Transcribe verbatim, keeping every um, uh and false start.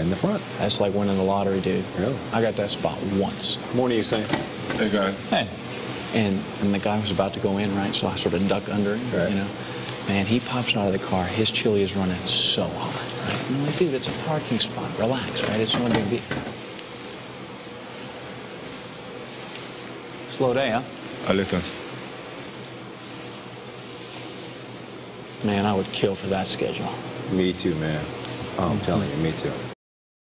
in the front. That's like winning the lottery, dude. Really? I got that spot once. Morning, Usain. Hey, guys. Hey. And, and the guy was about to go in, right? So I sort of duck under him, right. you know. Man, he pops out of the car. His chili is running so hard, right? And I'm like, dude, it's a parking spot. Relax, right? It's no big deal. Slow day, huh? I listen. Man, I would kill for that schedule. Me too, man. Oh, I'm telling you, me too.